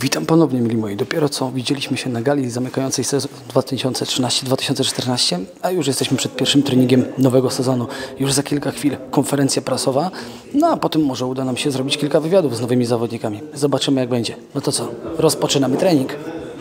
Witam ponownie, mili moi. Dopiero co widzieliśmy się na gali zamykającej sezon 2013-2014, a już jesteśmy przed pierwszym treningiem nowego sezonu. Już za kilka chwil konferencja prasowa, no a potem może uda nam się zrobić kilka wywiadów z nowymi zawodnikami. Zobaczymy, jak będzie. No to co? Rozpoczynamy trening.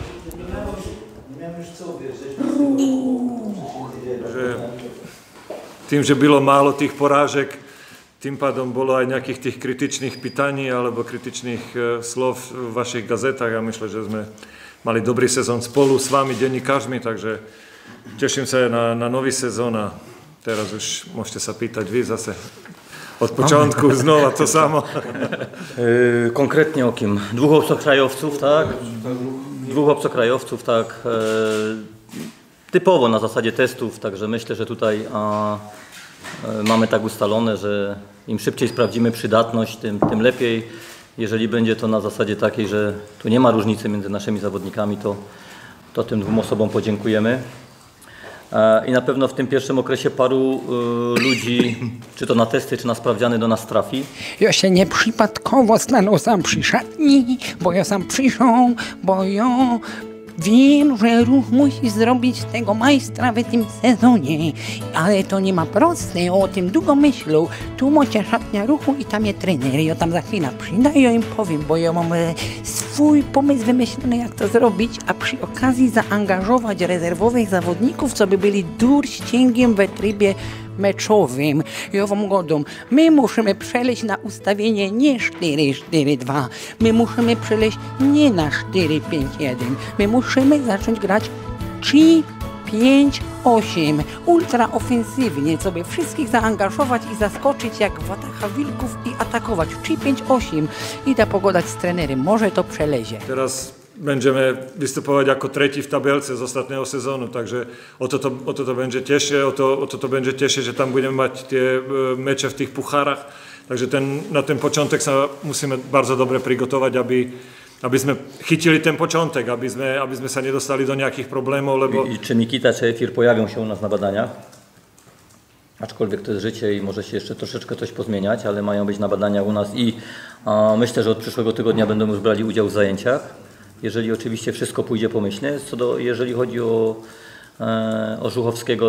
Tým, že bylo málo tých porážek, tým pádom bolo aj nejakých tých kritičných pytaní alebo kritičných slov v vašich gazetách a myslím, že sme mali dobrý sezón spolu s vami, denníkařmi, takže teším sa na nový sezón a teraz už môžete sa pýtať vy zase od początku znova to samo. Konkretnie o kim? Dwóch obcokrajowców, tak? Dwóch obcokrajowców, tak? Typowo na zasadzie testów, także myślę, że tutaj mamy tak ustalone, że im szybciej sprawdzimy przydatność, tym lepiej. Jeżeli będzie to na zasadzie takiej, że tu nie ma różnicy między naszymi zawodnikami, to tym dwóm osobom podziękujemy. I na pewno w tym pierwszym okresie paru ludzi, czy to na testy, czy na sprawdziany, do nas trafi. Ja się nie przypadkowo znalazłam przy szatni, bo ja sam przyszłam, bo ja wiem, że Ruch musi zrobić tego majstra w tym sezonie, ale to nie ma proste, o tym długo myślą. Tu macie szatnia Ruchu i tam jest trener. Ja tam za chwilę przyjdę i ja im powiem, bo ja mam swój pomysł wymyślony, jak to zrobić, a przy okazji zaangażować rezerwowych zawodników, co by byli durścięgiem w trybie meczowym. Ja wam godam, my musimy przejść na ustawienie nie 4-4-2, my musimy przejść nie na 4-5-1, my musimy zacząć grać 3-5-8, ultra ofensywnie, co by wszystkich zaangażować i zaskoczyć jak watacha wilków i atakować 3-5-8 i da pogadać z trenerem, może to przelezie. Teraz będziemy vystupovať ako tretí v tabelce z ostatného sezónu, takže o toto będzie tiežšie, o to będzie tiežšie, že tam budeme mať tie mecze v tých puchárach, takže na ten początek sa musíme bardzo dobre prigotovať, aby sme chytili ten początek, aby sme sa nedostali do nejakých problémov, lebo... I czy Mikita, czy Efir pojawią się u nas na badaniach? Aczkolwiek to jest życie i może się jeszcze troszeczkę coś pozmieniać, ale mają być na badaniach u nas i myślę, że od przyszłego tygodnia będą już brali udział w zajęciach. Jeżeli oczywiście wszystko pójdzie pomyślnie. Jeżeli chodzi o Żuchowskiego,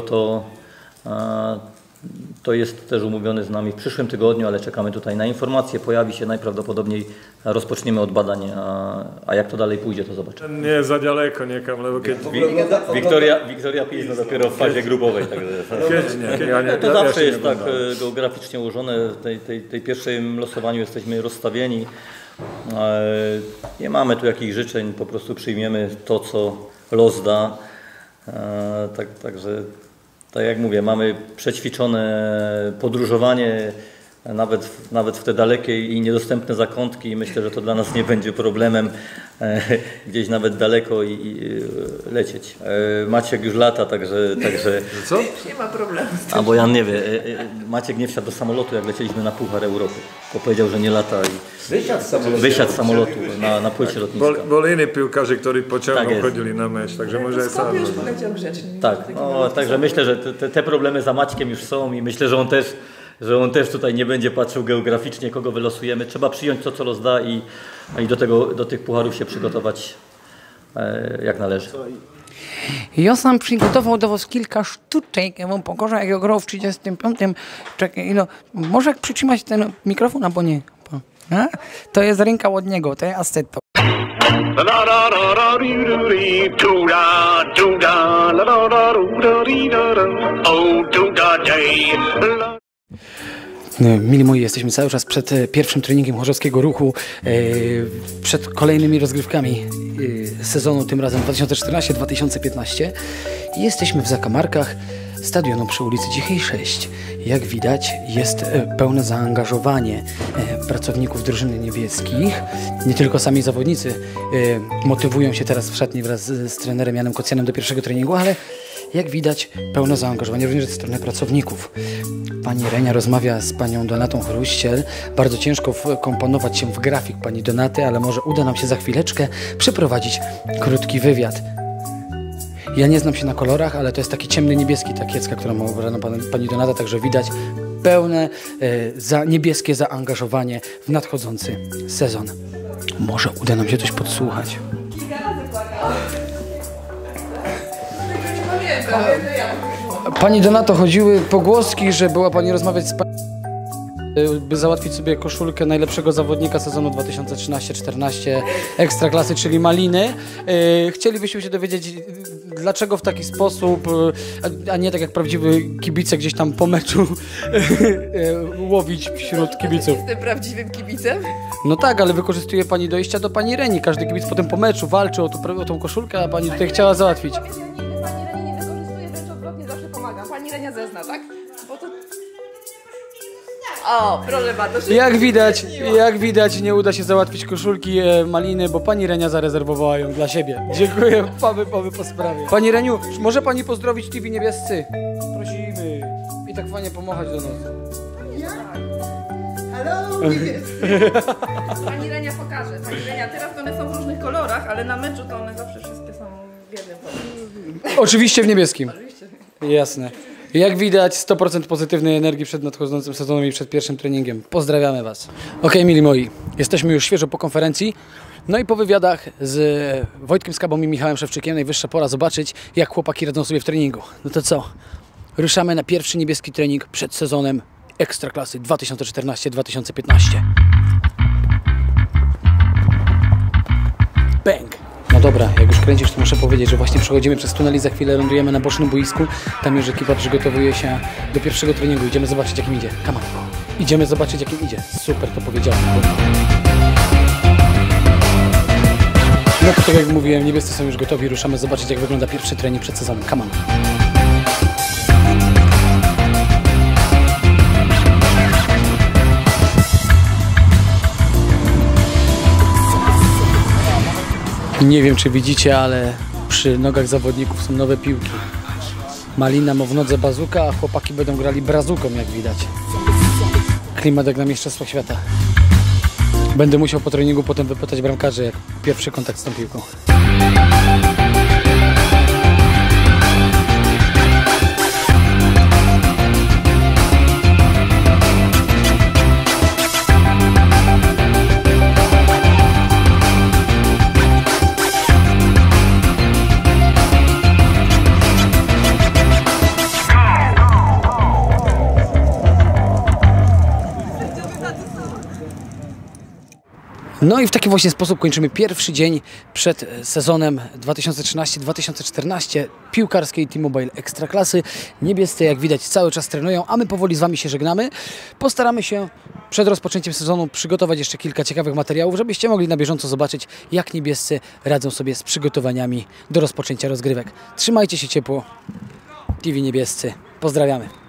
to jest też umówiony z nami w przyszłym tygodniu, ale czekamy tutaj na informacje. Pojawi się najprawdopodobniej, rozpoczniemy od badań, a jak to dalej pójdzie, to zobaczymy. Nie za daleko niekam, lebo keď... Wiktoria Pilźno dopiero w fazie grupowej. To zawsze jest tak geograficznie ułożone. W tej pierwszym losowaniu jesteśmy rozstawieni. Nie mamy tu jakichś życzeń, po prostu przyjmiemy to, co los da. Także, tak jak mówię, mamy przećwiczone podróżowanie, nawet w te dalekie i niedostępne zakątki i myślę, że to dla nas nie będzie problemem gdzieś nawet daleko i lecieć. Maciek już lata, także... Co? Nie ma problemu z tym. A bo Jan nie wie, Maciek nie wsiadł do samolotu, jak leciliśmy na Puchar Europy, bo powiedział, że nie lata i wysiadł z samolotu na płycie lotniska. Boli iní piłkarze, którzy pociągną chodzili na mecz, także może jest sam. już poleciał grzecznie. Tak, także myślę, że te problemy za Maćkiem już są i myślę, że on też tutaj nie będzie patrzył geograficznie, kogo wylosujemy. Trzeba przyjąć to, co los da i do tych pucharów się przygotować jak należy. Ja sam przygotował do was kilka sztuczek, ja wam pokażę, jak ja grał w 35. Czekaj, może jak przytrzymać ten mikrofon, albo nie? To jest ręka od niego, to jest Assetto. Mili moi, jesteśmy cały czas przed pierwszym treningiem chorzowskiego Ruchu, przed kolejnymi rozgrywkami sezonu, tym razem 2014-2015. Jesteśmy w zakamarkach stadionu przy ulicy Cichej 6. Jak widać, jest pełne zaangażowanie pracowników drużyny niebieskich. Nie tylko sami zawodnicy motywują się teraz w szatni wraz z trenerem Janem Kocjanem do pierwszego treningu, ale jak widać, pełne zaangażowanie również ze strony pracowników. Pani Renia rozmawia z panią Donatą Chruściel. Bardzo ciężko wkomponować się w grafik pani Donaty, ale może uda nam się za chwileczkę przeprowadzić krótki wywiad. Ja nie znam się na kolorach, ale to jest taki ciemny niebieski, ta kiecka, którą ma ubrana pani Donata, także widać pełne niebieskie zaangażowanie w nadchodzący sezon. Może uda nam się coś podsłuchać. Pani Donato, chodziły pogłoski, że była pani rozmawiać z pani, by załatwić sobie koszulkę najlepszego zawodnika sezonu 2013-14 Ekstraklasy, czyli Maliny. Chcielibyśmy się dowiedzieć, dlaczego w taki sposób, a nie tak jak prawdziwy kibice gdzieś tam po meczu łowić wśród kibiców. Jestem prawdziwym kibicem. No tak, ale wykorzystuje pani dojścia do pani Reni. Każdy kibic potem po meczu walczy o tą koszulkę, a pani tutaj chciała załatwić. Ja nigdy pani Reni nie wykorzystuję, wręcz odwrotnie, zawsze pomagam. Pani Renia zezna, tak? Bo to... O, proszę bardzo. Jak widać, nie uda się załatwić koszulki Maliny, bo pani Renia zarezerwowała ją dla siebie. Dziękuję, mamy po sprawie. Pani Reniu, może pani pozdrowić TV Niebiescy? Prosimy. I tak fajnie pomachać do nas. Halo, Pani Renia pokaże. Pani Renia, teraz to one są w różnych kolorach, ale na meczu to one zawsze wszystkie są w jednym kolorze. Oczywiście w niebieskim. Jasne. Jak widać, 100% pozytywnej energii przed nadchodzącym sezonem i przed pierwszym treningiem. Pozdrawiamy Was. Okej, mili moi, jesteśmy już świeżo po konferencji. No i po wywiadach z Wojtkiem Skabą i Michałem Szewczykiem najwyższa pora zobaczyć, jak chłopaki radzą sobie w treningu. No to co? Ruszamy na pierwszy niebieski trening przed sezonem Ekstraklasy 2014-2015. Bang! No dobra, jak już kręcisz, to muszę powiedzieć, że właśnie przechodzimy przez tunel i za chwilę lądujemy na bocznym boisku. Tam już ekipa przygotowuje się do pierwszego treningu. Idziemy zobaczyć, jakim idzie. Come on. Idziemy zobaczyć, jakim idzie. Super, to powiedziałem. No to tak jak mówiłem, niebiescy są już gotowi. Ruszamy zobaczyć, jak wygląda pierwszy trening przed sezonem. Come on. Nie wiem, czy widzicie, ale przy nogach zawodników są nowe piłki. Malina ma w nodze bazuka, a chłopaki będą grali brazuką, jak widać. Klimat jak na Mistrzostwach Świata. Będę musiał po treningu potem wypytać bramkarzy, jak pierwszy kontakt z tą piłką. No i w taki właśnie sposób kończymy pierwszy dzień przed sezonem 2013-2014 piłkarskiej T-Mobile Ekstraklasy. Niebiescy, jak widać, cały czas trenują, a my powoli z Wami się żegnamy. Postaramy się przed rozpoczęciem sezonu przygotować jeszcze kilka ciekawych materiałów, żebyście mogli na bieżąco zobaczyć, jak niebiescy radzą sobie z przygotowaniami do rozpoczęcia rozgrywek. Trzymajcie się ciepło. TV Niebiescy. Pozdrawiamy.